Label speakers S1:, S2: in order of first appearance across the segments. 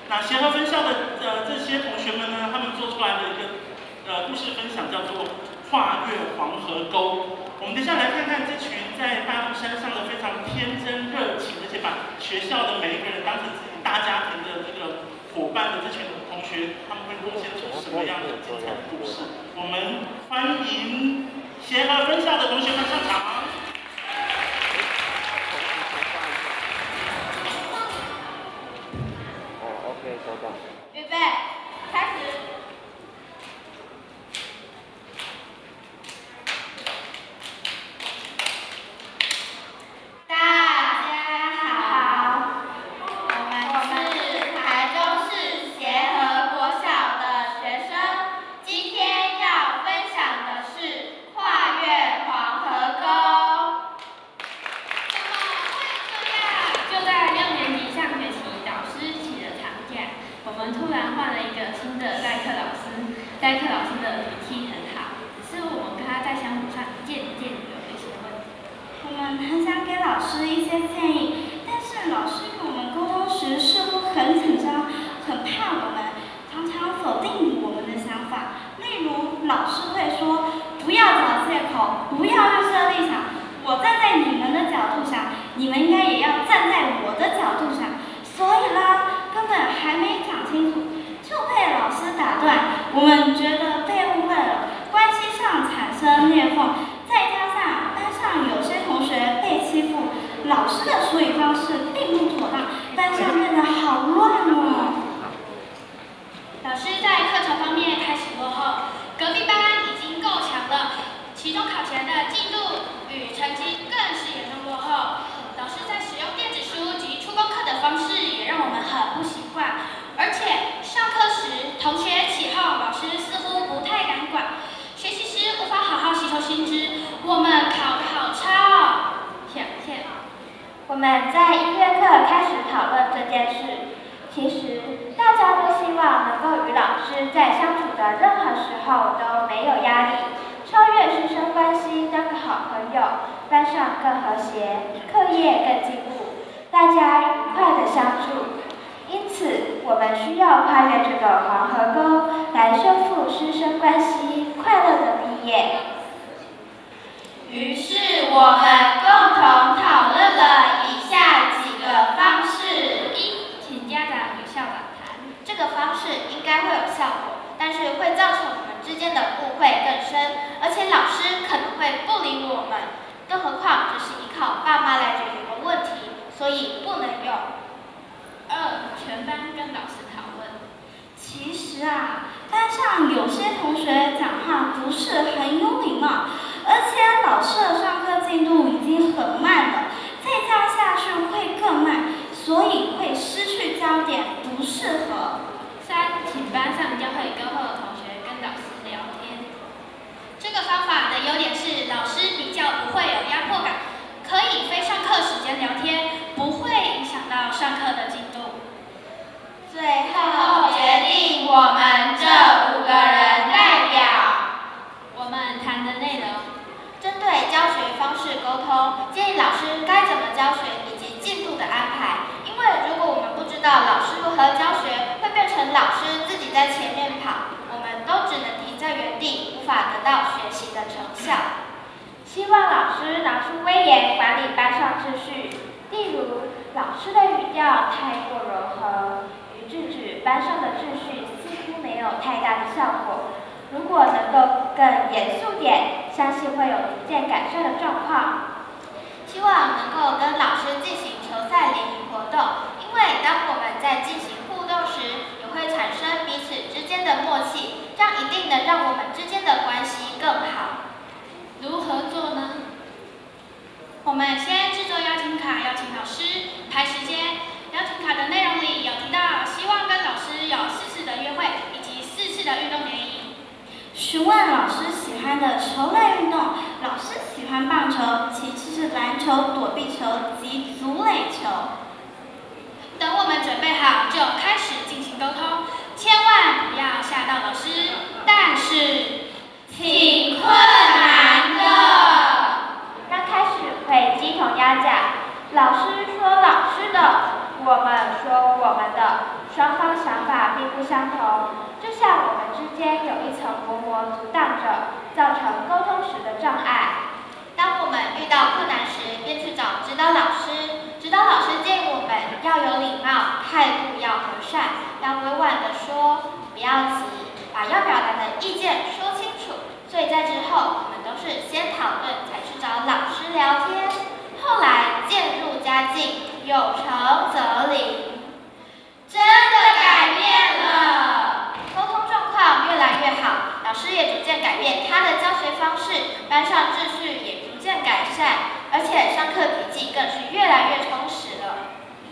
S1: 那协和分校的这些同学们呢，他们做出来的一个故事分享叫做跨越黄河沟。我们等一下来看看这群在大肚山上的非常天真热情，而且把学校的每一个人当成自己大家庭的这个伙伴的这群同学，他们会贡献出什么样的精彩的故事？我们欢迎协和分校的同学们上场。
S2: 预备，开始。大家好，我们是台中市协和国小的学生，今天要分享的是跨越黄河沟。怎么会这样？
S3: 就在6年级上学期，老师请了长假。我们突然换了一个新的代课老师，代课老师的脾气很好，只是我们跟他在相处上渐渐有一些问题。
S2: 我们很想给老师一些建议，但是老师与我们沟通时似乎很紧张，很怕我们，常常否定我们的想法。例如，老师会说：“不要找借口，不要预设立场，我站在你们的角度想，你们应该也要站在我的角度想。”所以啦，根本还没讲清楚，就被老师打断。我们觉得被误会了，关系上产生裂缝，再加上班上有些同学被欺负，老师的处理方式并不妥当，班上变得好乱哦。
S3: 老师在课程方面开始落后，隔壁班已经够强了，期中考前的进度与成绩更是严重落后。老师在使用电子书及出功课的方式也让我们很不习惯，而且上课时同学起哄，老师似乎不太敢管，学习时无法好好吸收新知，我们考得好差哦。
S2: 我们在音乐课开始讨论这件事。其实大家都希望能够与老师在相处的任何时候都没有压力，超越师生关系，当个好朋友，班上更和谐，课业更进步，大家愉快的相处。因此，我们需要跨越这个黄河沟，来修复师生关系，快乐的毕业。于是，我们共同讨论了以下几个方式：
S3: 一，请家长与校长谈。
S2: 这个方式应该会有效果，但是会造成我们之间的误会更深，而且老师可能会不理我们，更何况这是依靠爸妈来解决的问题，所以不能用。
S3: 二，全班跟老师讨论。
S2: 其实啊，班上有些同学讲话不是很有礼貌，而且老师的上课进度已经很慢了，再这样下去会更慢，所以会失去焦点，不适合。
S3: 三，请班上教会沟后的同学跟老师聊天。这个方法的优点是，老师比较不会有压迫感，可以非上课时间聊天，不会影响到上课的进度。
S2: 最后决定我们这5个人代表。
S3: 我们谈的内容，
S2: 针对教学方式沟通，建议老师该怎么教学以及进度的安排。因为如果我们不知道老师如何教学，会变成老师自己在前面跑，我们都只能停在原地，无法得到学习的成效。希望老师拿出威严管理班上秩序，例如老师的语调太过柔和，制止班上的秩序似乎没有太大的效果。如果能够更严肃点，相信会有逐渐改善的状况。希望能够跟老师进行球赛联谊活动，因为当我们在进行互动时，也会产生彼此之间的默契，这样一定能让我们之间的关系更好。
S3: 如何做呢？我们先制作邀请卡，邀请老师，排时间。邀请卡的内容里有提到，希望跟老师有4次的约会，以及4次的运动联谊。
S2: 询问老师喜欢的球类运动，老师喜欢棒球，其次是篮球、躲避球及足垒球。
S3: 等我们准备好，就开始进行沟通，千万不要吓到老师。但是，
S2: 挺困难的。刚开始会鸡同鸭讲，老师说老师的，我们说我们的，
S4: 双方想法并不相同，就像我们之间有一层薄膜阻挡着，造成沟通时的障碍。
S2: 当我们遇到困难时，便去找指导老师。指导老师建议我们要有礼貌，态度要和善，要委婉地说，不要急，把要表达的意见说清楚。所以在之后，我们都是先讨论，才去找老师聊天。后来渐入佳境，有成则灵，真的改变了，沟通状况越来越好，老师也逐渐改变他的教学方式，班上秩序也逐渐改善，而且上课笔记更是越来越充实了。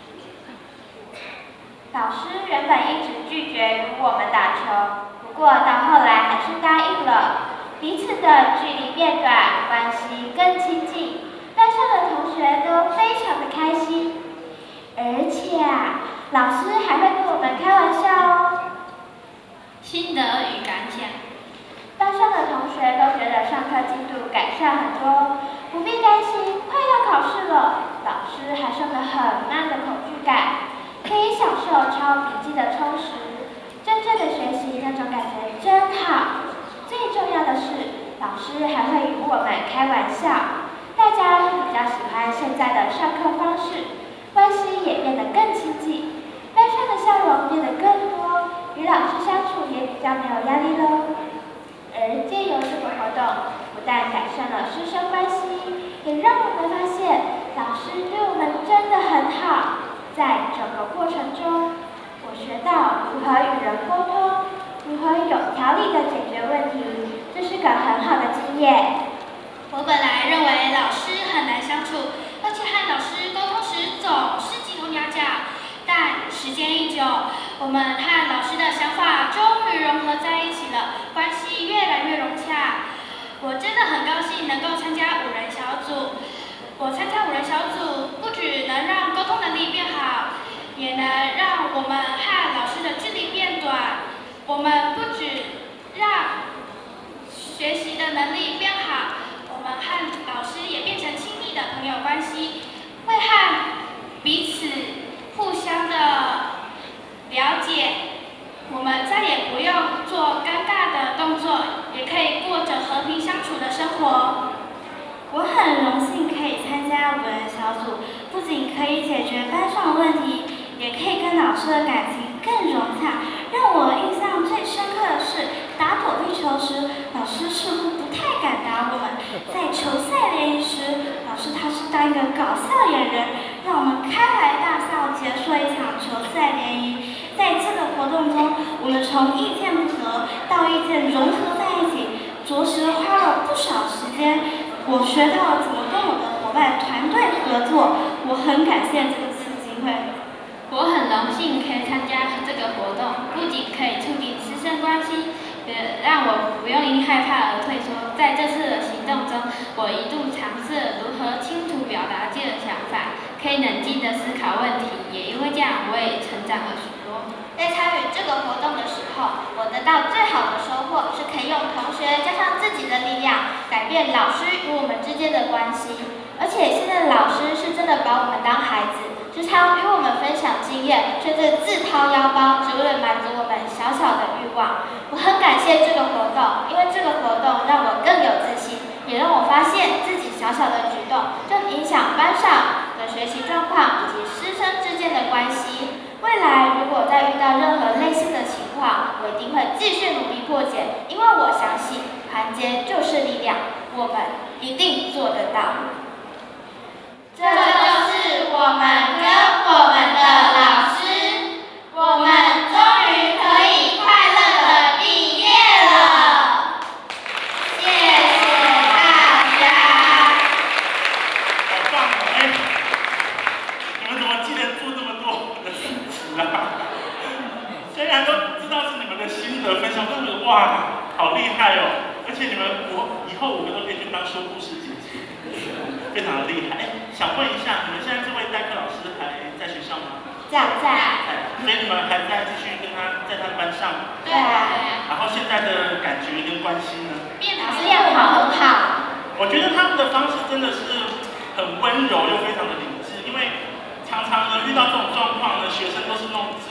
S4: 老师原本一直拒绝与我们打球，不过到后来还是答应了。彼此的距离变短，关系更亲近，班上的同学都非常的开心。而且老师还会跟我们开玩笑哦。
S3: 心得与感想。
S4: 班上的同学都觉得上课进度改善很多，不必担心快要考试了。老师还上了很慢的口句感，可以享受抄笔记的充实。真正的学习那种感觉真好。最重要的是，老师还会与我们开玩笑，大家都比较喜欢现在的上课方式，关系也变得更亲近，班上的笑容变得更多，与老师相处也比较没有压力喽。而借由这个活动，不但改善了师生关系，也让我们发现老师对我们真的很好。在整个过程中，我学到如何与人沟通，如何有条理地解决问题，这是个很好的经验。
S3: 我本来认为老师很难相处，而且和老师沟通时总是鸡同鸭讲，但时间一久，我们和老师的想法终于融合在一起了，关系越来越融洽。我真的很高兴能够参加5人小组。我参加5人小组，不只能让沟通能力变好，也能让我们和老师的距离变短。我们不只让学习的能力变好，我们和老师也变成亲密的朋友关系，会和彼此互相的了解。我们再也不用做尴尬的动作，也可以过着和平相处的生活。
S5: 我很荣幸可以参加5人小组，不仅可以解决班上的问题，也可以跟老师的感情更融洽。让我印象最深刻的是，打躲避球时，老师似乎不太敢打我们；在球赛联谊时，老师他是当一个搞笑演员，让我们开怀大笑，结束一场球赛联谊。在这个活动中，我们从意见不合到意见融合在一起，着实花了不少时间。我学到了怎么跟我的伙伴团队合作，我很感谢这次机会。
S3: 我很荣幸可以参加这个活动，不仅可以促进师生关系，也让我不用因害怕而退缩。在这次的行动中，我一度尝试了如何清楚表达自己的想法，可以冷静地思考问题，也因为这样，我也成长了许多。
S2: 在参与这个活动的时候，我得到最好的收获是可以用同学加上自己的力量，改变老师与我们之间的关系。而且现在的老师是真的把我们当孩子，时常与我们分享经验，甚至自掏腰包，只为了满足我们小小的欲望。我很感谢这个活动，因为这个活动让我更有自信，也让我发现自己小小的举动正影响班上的学习状况以及师生之间的关系。未来如果再遇到任何类似的情况，我一定会继续努力破解，因为我相信团结就是力量，我们一定做得到。这就是我们跟我们的老师，我们终于可以快乐的毕业了。谢谢大家。
S1: 好棒哦！你们怎么记得做这么多的事情啊？虽然都知道是你们的心得分享，但是哇，好厉害哦！而且你们以后5个都可以去当说故事姐姐，非常的厉害。想问一下，你们现在这位代课老师还在学校吗？
S2: 在。
S1: 所以你们还在继续跟他在他的班上？
S2: 对啊。
S1: 然后现在的感觉跟关系呢？
S2: 变好很好。
S1: 我觉得他们的方式真的是很温柔又非常的理智，因为常常呢遇到这种状况呢，学生都是那种直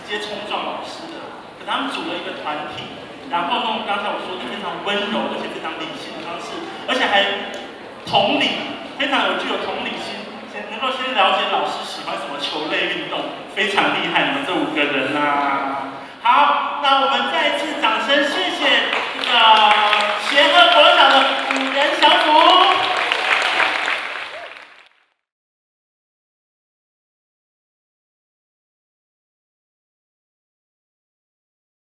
S1: 接冲撞老师的，可他们组了一个团体，然后用刚才我说的非常温柔而且非常理性的方式，而且还同理，非常具有同理心，能够先了解老师喜欢什么球类运动，非常厉害，你们这5个人啊！好，那我们再次掌声谢谢。